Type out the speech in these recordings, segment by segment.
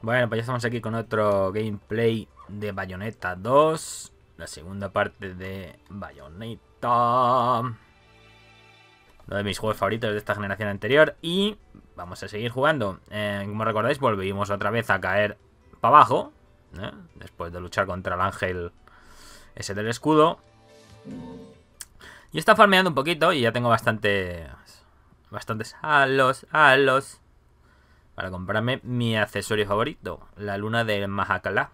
Bueno, pues ya estamos aquí con otro gameplay de Bayonetta 2. La segunda parte de Bayonetta. Uno de mis juegos favoritos de esta generación anterior. Y vamos a seguir jugando. Como recordáis, volvimos otra vez a caer para abajo. Después de luchar contra el ángel ese del escudo. Y está farmeando un poquito y ya tengo bastantes halos. Para comprarme mi accesorio favorito, la luna de Mahakala.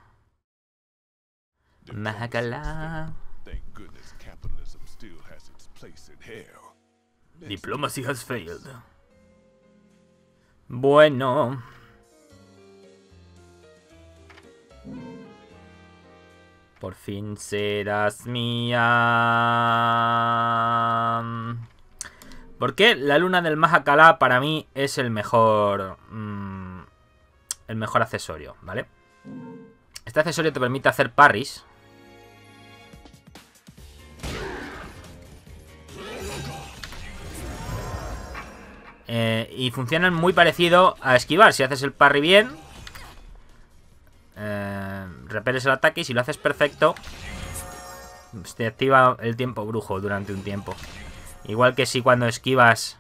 Diplomacy has failed. Bueno. Por fin serás mía. Porque la luna del Mahakala para mí es el mejor accesorio, ¿vale? Este accesorio te permite hacer parries. Y funcionan muy parecido a esquivar. Si haces el parry bien, repeles el ataque, y si lo haces perfecto, te activa el tiempo brujo durante un tiempo. Igual que si cuando esquivas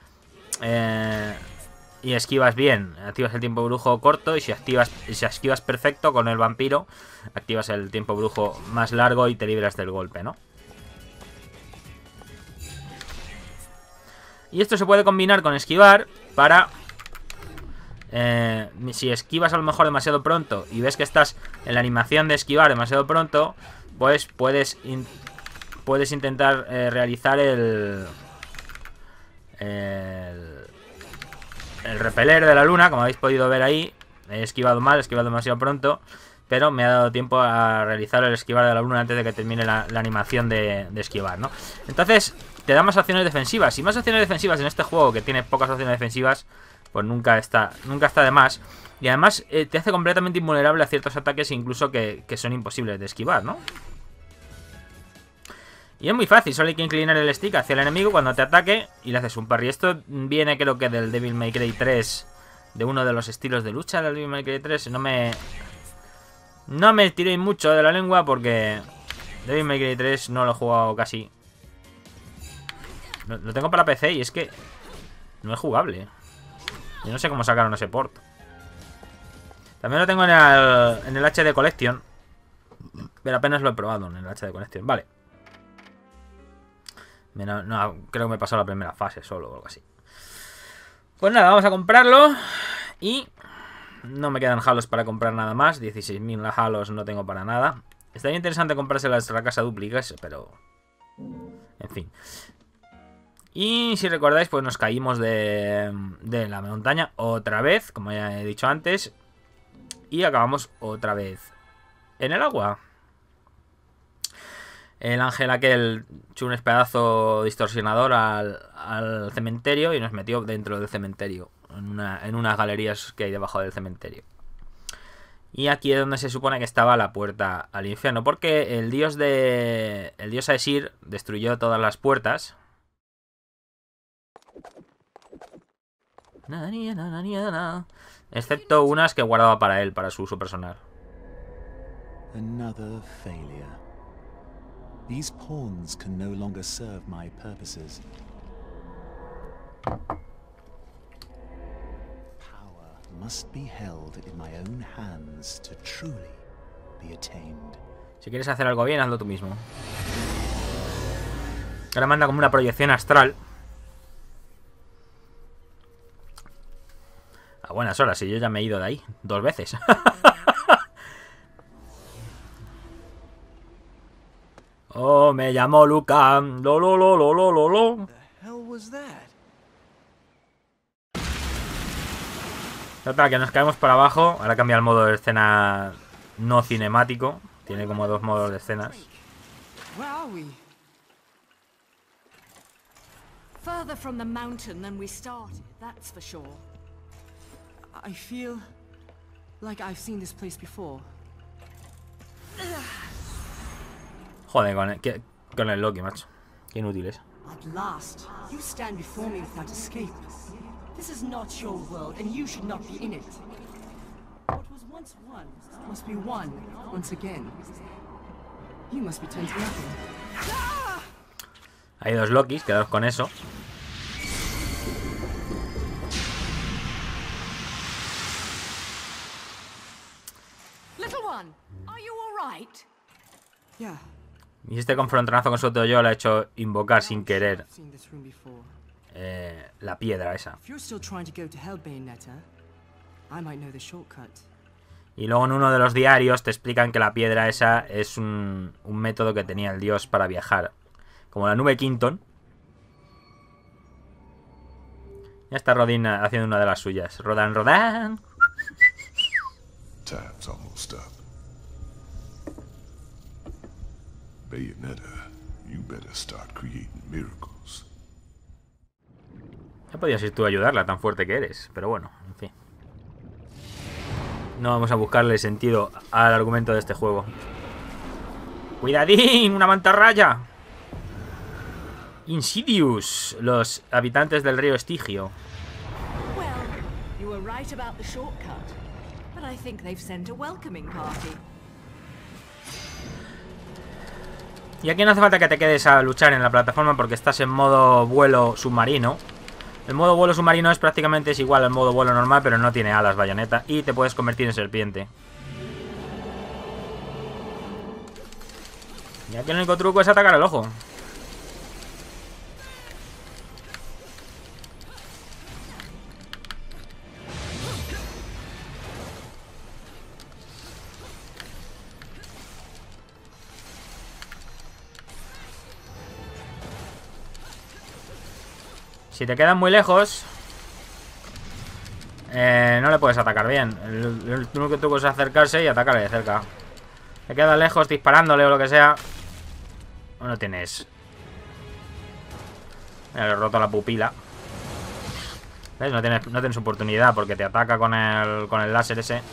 y esquivas bien, activas el tiempo brujo corto, y si esquivas perfecto con el vampiro, activas el tiempo brujo más largo y te libras del golpe, ¿no? Y esto se puede combinar con esquivar para... si esquivas a lo mejor demasiado pronto y ves que estás en la animación de esquivar demasiado pronto, pues puedes intentar realizar el repeler de la luna, como habéis podido ver ahí. He esquivado mal, he esquivado demasiado pronto, pero me ha dado tiempo a realizar el esquivar de la luna antes de que termine la animación de esquivar, ¿no? Entonces te da más acciones defensivas. Y más acciones defensivas en este juego, que tiene pocas acciones defensivas, pues nunca está de más. Y además te hace completamente invulnerable a ciertos ataques, incluso que son imposibles de esquivar, ¿no? Y es muy fácil, solo hay que inclinar el stick hacia el enemigo cuando te ataque y le haces un parry. Esto viene, creo que del Devil May Cry 3, de uno de los estilos de lucha del Devil May Cry 3. No me tiré mucho de la lengua porque Devil May Cry 3 no lo he jugado casi. Lo tengo para PC y es que no es jugable. Yo no sé cómo sacaron ese port. También lo tengo en el HD Collection, pero apenas lo he probado en el HD Collection. Vale. No, creo que me he pasado la primera fase solo o algo así. Pues nada, vamos a comprarlo. Y no me quedan halos para comprar nada más. 16.000 halos no tengo para nada. Estaría interesante comprárselas a la casa dúplicas, pero... en fin. Y si recordáis, pues nos caímos de la montaña otra vez, como ya he dicho antes. Y acabamos otra vez en el agua. El ángel aquel echó un pedazo distorsionador al cementerio y nos metió dentro del cementerio, en unas galerías que hay debajo del cementerio. Y aquí es donde se supone que estaba la puerta al infierno, porque el dios Aesir destruyó todas las puertas. Excepto unas que guardaba para él, para su uso personal. Another failure. These pawns can no longer serve my purposes. Power must be held in my own hands to truly be attained. Si quieres hacer algo bien, hazlo tú mismo. Ahora manda como una proyección astral. A buenas horas, y yo ya me he ido de ahí 2 veces. Oh, me llamo Luca. Lo. Total, que nos caemos para abajo. Ahora cambia el modo de escena no cinemático. Tiene como 2 modos de escenas. Further from the mountain than we started, that's for sure. I feel like I've seen this place before. Joder, con el Loki, macho. Qué inútil es. At last, you stand before me without escape. This is not your world, and you should not be in it. What was Once one must be one once again. You must be 10 to nothing. Hay dos Lokis, quedaos con eso. Little one, are you all right? Yeah. Y este confrontonazo con su yo le ha hecho invocar sin querer I've seen this room before. la piedra esa. If you're still trying to go to hell, Bayonetta, I might know the shortcut. Y luego en uno de los diarios te explican que la piedra esa es un método que tenía el dios para viajar. Como la nube Quinton. Ya está Rodin haciendo una de las suyas. Rodan, Rodan. Time's almost up. Bayonetta, you better start creating miracles. Ya podías ir tú a ayudarla, tan fuerte que eres. Pero bueno, en fin. No vamos a buscarle sentido al argumento de este juego. ¡Cuidadín! ¡Una mantarraya! Insidious, los habitantes del río Estigio. Well, you were right about the shortcut, but I think they've sent a welcoming party. Y aquí no hace falta que te quedes a luchar en la plataforma porque estás en modo vuelo submarino. El modo vuelo submarino es prácticamente igual al modo vuelo normal, pero no tiene alas, Bayonetta, y te puedes convertir en serpiente. Y aquí el único truco es atacar el ojo. Si te quedan muy lejos, no le puedes atacar bien. El único truco es acercarse y atacarle de cerca. Te quedas lejos disparándole o lo que sea. No tienes. Mira, le he roto la pupila. ¿Ves? No tienes oportunidad porque te ataca con el láser ese.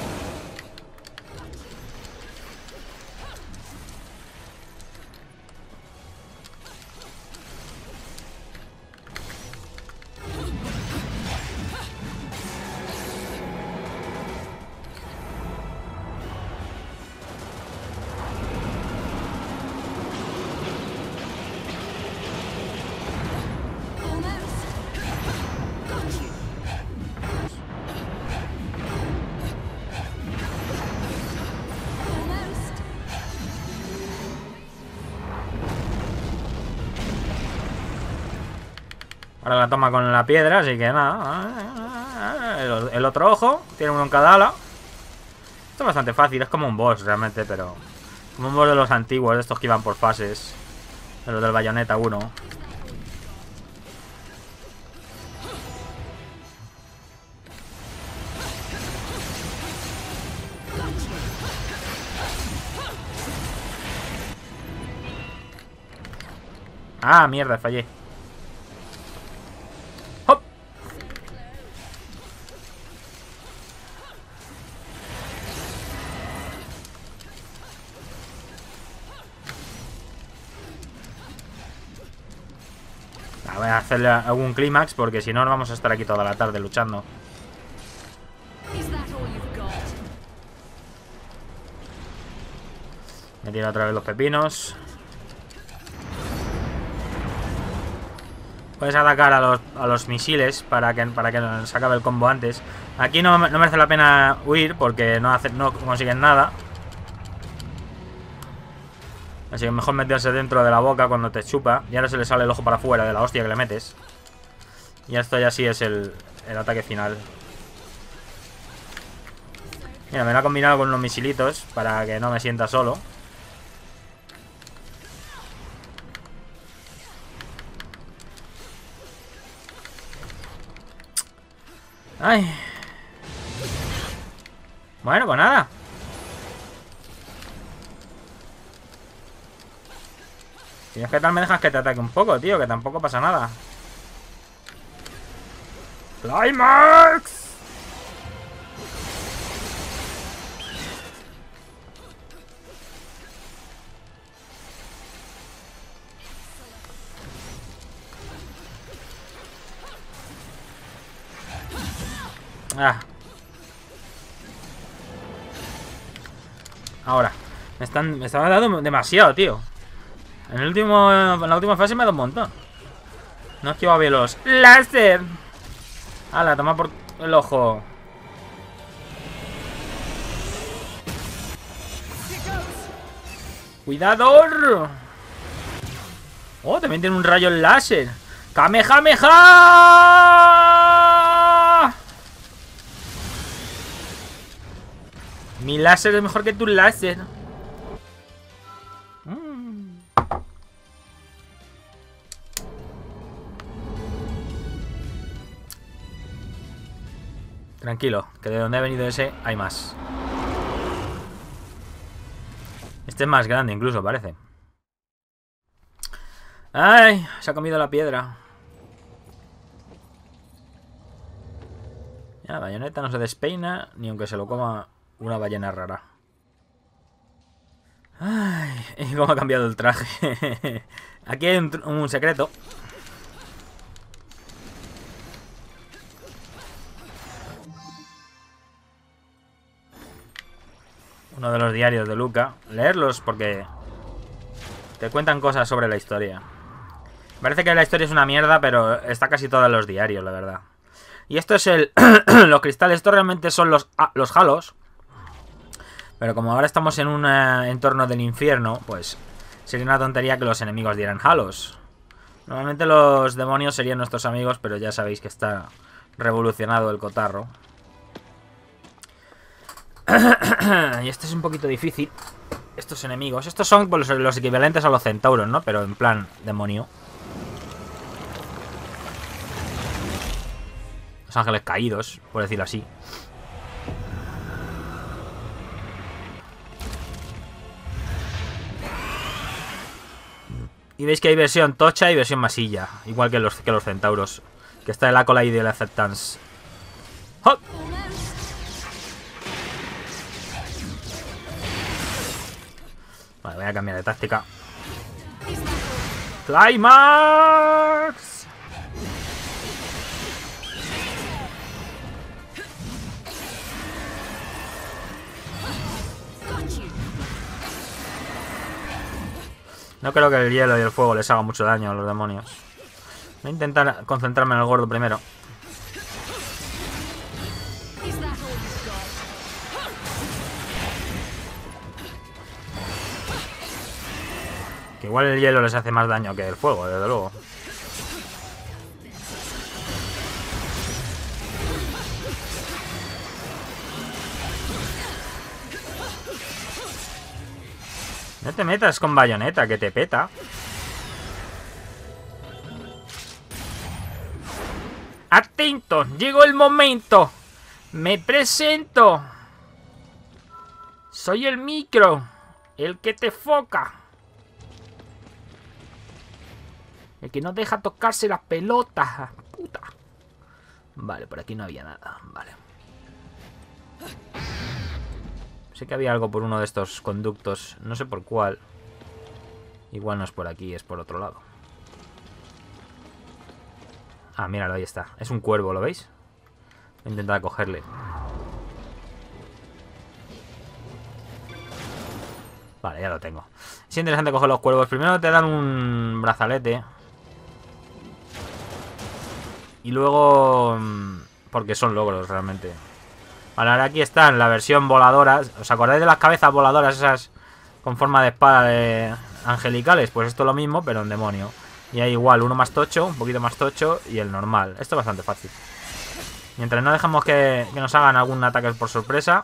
Ahora la toma con la piedra, así que nada. El otro ojo, tiene uno en cada ala. Esto es bastante fácil, es como un boss realmente, pero... Como un boss de los antiguos, de estos que iban por fases. De los del Bayonetta 1. Ah, mierda, fallé. ¡Hop! Voy a hacerle algún clímax porque si no vamos a estar aquí toda la tarde luchando. Me tira otra vez los pepinos. Puedes atacar a los misiles para que se acabe el combo antes. Aquí no merece la pena huir porque no consiguen nada. Así que mejor meterse dentro de la boca cuando te chupa. Y ahora se le sale el ojo para afuera de la hostia que le metes. Y esto ya sí es el ataque final. Mira, me lo ha combinado con unos misilitos para que no me sienta solo. Ay. Bueno, pues nada. Si es que tal me dejas que te ataque un poco, tío, que tampoco pasa nada. ¡Climax! Ah. Ahora. Me están dando demasiado, tío. En la última fase me ha dado un montón. No he esquivado bien los láser. ¡Hala, toma por el ojo! ¡Cuidado! ¡Oh, también tiene un rayo láser! ¡Kamehameha! Mi láser es mejor que tu láser. Tranquilo, que de donde ha venido ese hay más. Este es más grande incluso, parece. ¡Ay! Se ha comido la piedra. Ya, la bayoneta no se despeina, ni aunque se lo coma una ballena rara. ¡Ay! ¿Cómo ha cambiado el traje? Aquí hay un secreto. Uno de los diarios de Luca. Leerlos porque te cuentan cosas sobre la historia. Parece que la historia es una mierda, pero está casi toda en los diarios, la verdad. Y esto es el... los cristales, estos realmente son los halos. Pero como ahora estamos en un entorno del infierno, pues sería una tontería que los enemigos dieran halos. Normalmente los demonios serían nuestros amigos, pero ya sabéis que está revolucionado el cotarro. Y esto es un poquito difícil. Estos enemigos. Estos son los equivalentes a los centauros, ¿no? Pero en plan demonio. Los ángeles caídos, por decirlo así. Y veis que hay versión tocha y versión masilla. Igual que los centauros. Que está el Acolyte y el Acceptance. ¡Hop! Vale, voy a cambiar de táctica. ¡Climax! No creo que el hielo y el fuego les haga mucho daño a los demonios. Voy a intentar concentrarme en el gordo primero. Que igual el hielo les hace más daño que el fuego, desde luego. No te metas con bayoneta, que te peta. ¡Atento! ¡Llegó el momento! ¡Me presento! Soy el micro, el que te foca. El que no deja tocarse las pelotas. Puta. Vale, por aquí no había nada. Vale. Sé que había algo por uno de estos conductos. No sé por cuál. Igual no es por aquí, es por otro lado. Ah, míralo, ahí está. Es un cuervo, ¿lo veis? Voy a intentar cogerle. Vale, ya lo tengo. Es interesante coger los cuervos. Primero te dan un brazalete. Y luego... porque son logros, realmente. Vale, ahora aquí están la versión voladora. ¿Os acordáis de las cabezas voladoras esas con forma de espada de angelicales? Pues esto es lo mismo, pero en demonio. Y hay igual uno más tocho, un poquito más tocho y el normal. Esto es bastante fácil. Mientras no dejemos que nos hagan algún ataque por sorpresa.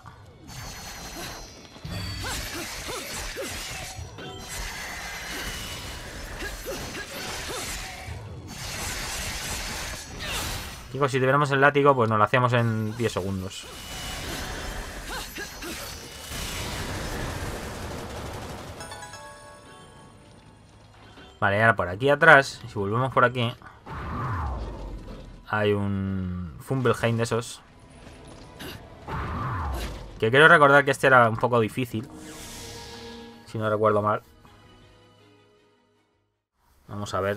Digo, si tuviéramos el látigo, pues nos lo hacíamos en 10 segundos. Vale, ahora por aquí atrás, si volvemos por aquí, hay un Fumbleheim de esos. Que quiero recordar que este era un poco difícil, si no recuerdo mal. Vamos a ver.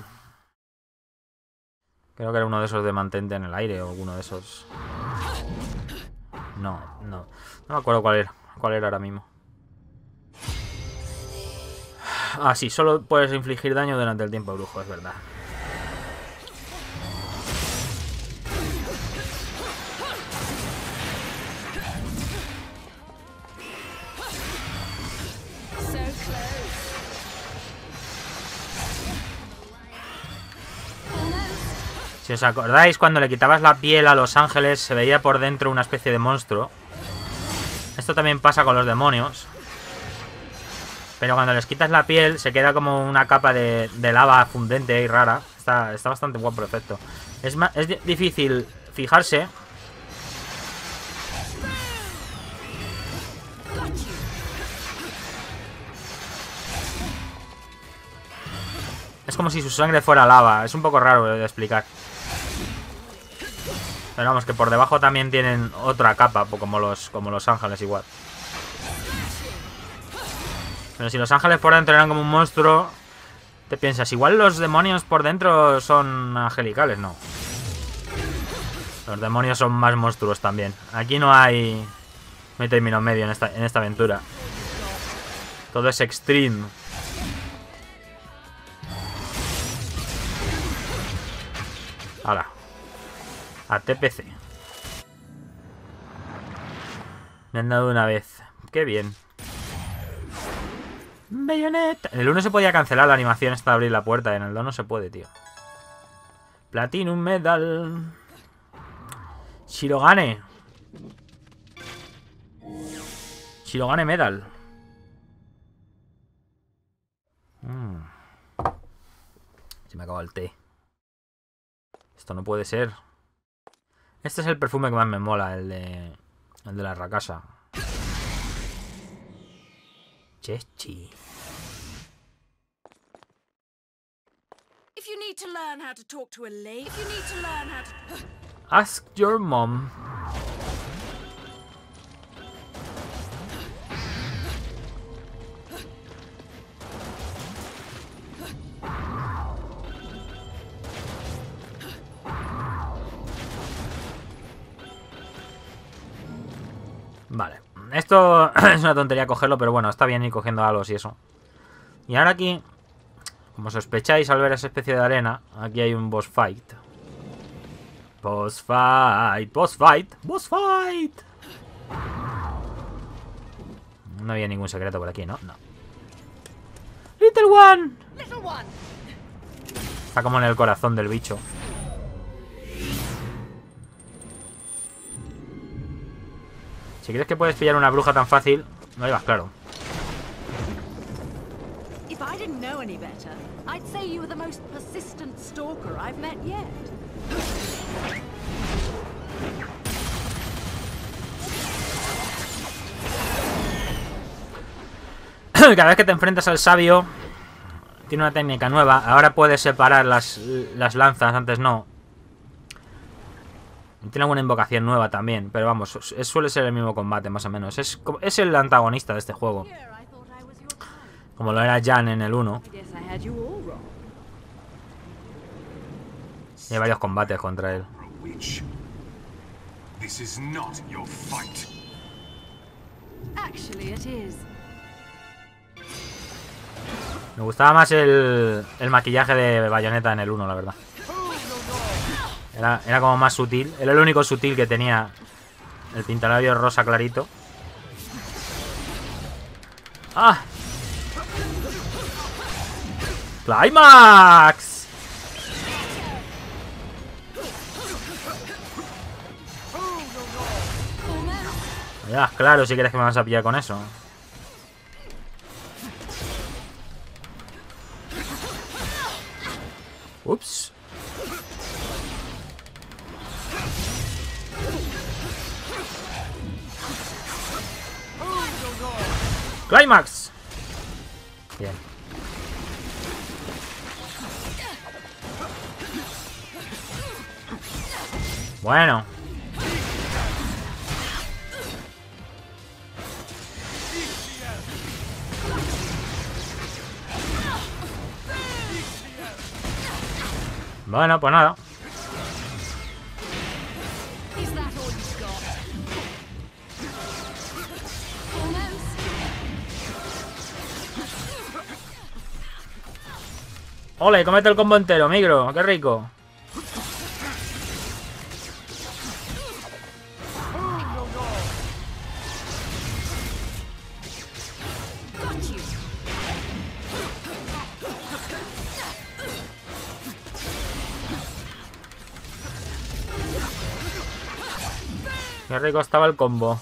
Creo que era uno de esos de mantente en el aire o alguno de esos. No me acuerdo cuál era ahora mismo. Ah, sí, solo puedes infligir daño durante el tiempo brujo, es verdad. Si os acordáis, cuando le quitabas la piel a los ángeles, se veía por dentro una especie de monstruo. Esto también pasa con los demonios. Pero cuando les quitas la piel, se queda como una capa de lava fundente y rara. Está bastante guapo el efecto. Es difícil fijarse. Es como si su sangre fuera lava. Es un poco raro de explicar. Pero vamos, que por debajo también tienen otra capa, como los ángeles igual. Pero si los ángeles por dentro eran como un monstruo, te piensas, igual los demonios por dentro son angelicales, no. Los demonios son más monstruos también. Aquí no hay término medio en esta aventura. Todo es extreme. Hala. A TPC. Me han dado una vez. Qué bien. Bayonetta. En el 1 se podía cancelar la animación esta de abrir la puerta. En el 2 no se puede, tío. Platinum Medal. Shirogane. Shirogane Medal. Se me acaba el té. Esto no puede ser. Este es el perfume que más me mola, el de la Rakasa. Chechi. Ask your mom. Vale, esto es una tontería cogerlo, pero bueno, está bien ir cogiendo halos y eso. Y ahora aquí, como sospecháis al ver esa especie de arena, aquí hay un boss fight. Boss fight, boss fight, boss fight. No había ningún secreto por aquí, ¿no? No. Little one. Está como en el corazón del bicho. Si crees que puedes pillar una bruja tan fácil, no ibas claro. If I didn't know any better, I'd say you were the most persistent stalker I've met yet. Cada vez que te enfrentas al sabio, tiene una técnica nueva. Ahora puedes separar las lanzas, antes no. Tiene alguna invocación nueva también, pero vamos, suele ser el mismo combate más o menos. Es el antagonista de este juego, como lo era Jan en el 1. Hay varios combates contra él. Me gustaba más el maquillaje de Bayonetta en el 1, la verdad. Era como más sutil. Era el único sutil que tenía el pintalabios rosa clarito. ¡Ah! ¡Climax! Ya, claro, si quieres que me vas a pillar con eso. Ups. ¡Climax! Bien. Bueno. Bueno, pues nada. Ole, comete el combo entero, micro. Qué rico. Qué rico estaba el combo.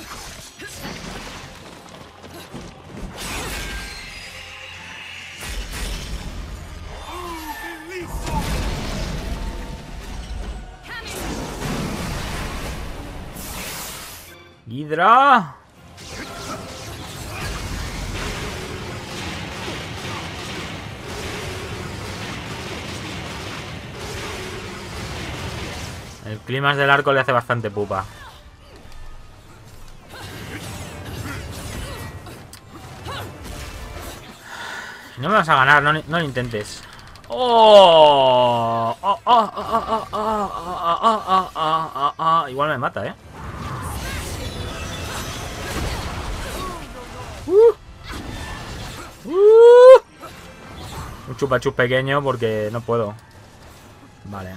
¡Hidra! El clímax del arco le hace bastante pupa. No me vas a ganar, no lo intentes. ¡Oh! Igual me mata, ¿eh? Un chupa-chup pequeño porque no puedo. Vale.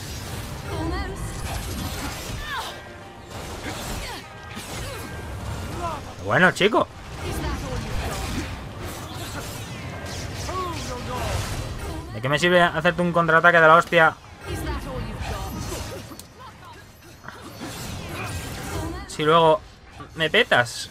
Bueno, chico. ¿De qué me sirve hacerte un contraataque de la hostia? Si luego me petas.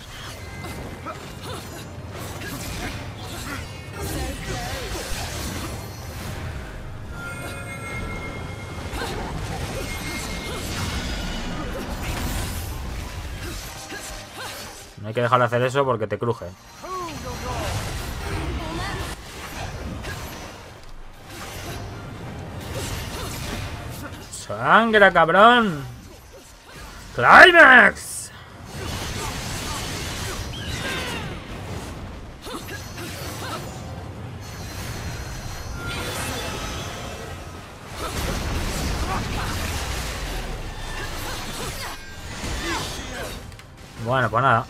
No hay que dejar de hacer eso porque te cruje. ¡Sangra, cabrón! ¡Climax! Bueno, pues nada.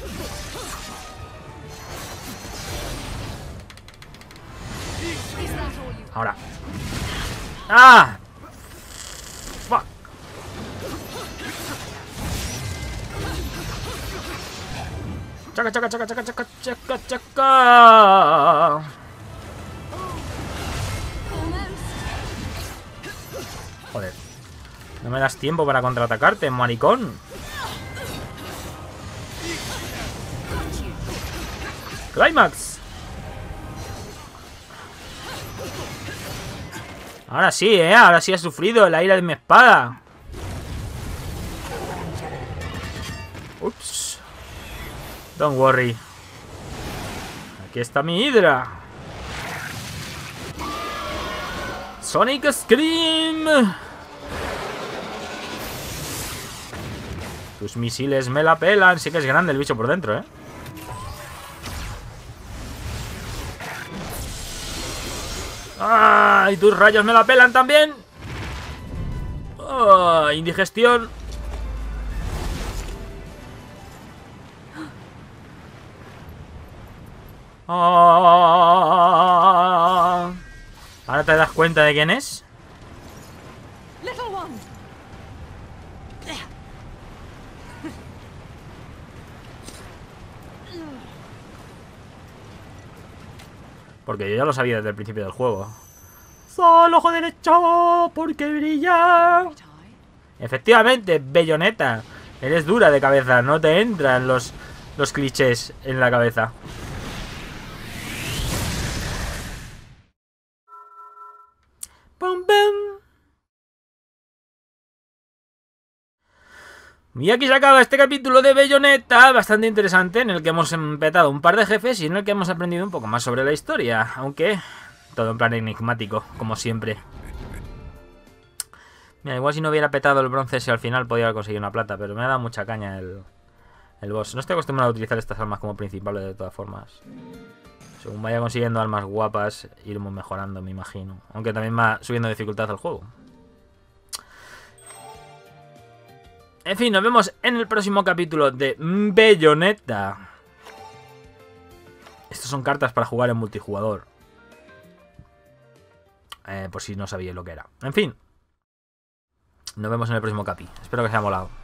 Ahora. ¡Ah! ¡Fuck! ¡Chaca, chaca, chaca, chaca, chaca, chaca, chaca! Joder. No me das tiempo para contraatacarte, maricón. ¡Climax! Ahora sí, ahora sí ha sufrido la ira de mi espada. Ups. Don't worry. Aquí está mi hidra. Sonic Scream. Tus misiles me la pelan. Sí que es grande el bicho por dentro, ¡Ah! Y tus rayos me la pelan también. ¡Oh! Indigestión. ¡Oh! ¿Ahora te das cuenta de quién es? Little one. Porque yo ya lo sabía desde el principio del juego. ¡Solo ojo derecho! ¡Porque brilla! Efectivamente, Bayonetta. Eres dura de cabeza, no te entran los clichés en la cabeza. ¡Pum, pum! Y aquí se acaba este capítulo de Bayonetta, bastante interesante, en el que hemos empetado un par de jefes y en el que hemos aprendido un poco más sobre la historia, aunque todo en plan enigmático, como siempre. Mira, igual si no hubiera petado el bronce, si al final podía haber conseguido una plata, pero me ha dado mucha caña el boss. No estoy acostumbrado a utilizar estas armas como principales de todas formas. Según vaya consiguiendo armas guapas, iremos mejorando, me imagino. Aunque también va subiendo dificultad al juego. En fin, nos vemos en el próximo capítulo de Bayonetta. Estos son cartas para jugar en multijugador. por si no sabíais lo que era. En fin, nos vemos en el próximo capi. Espero que os haya molado.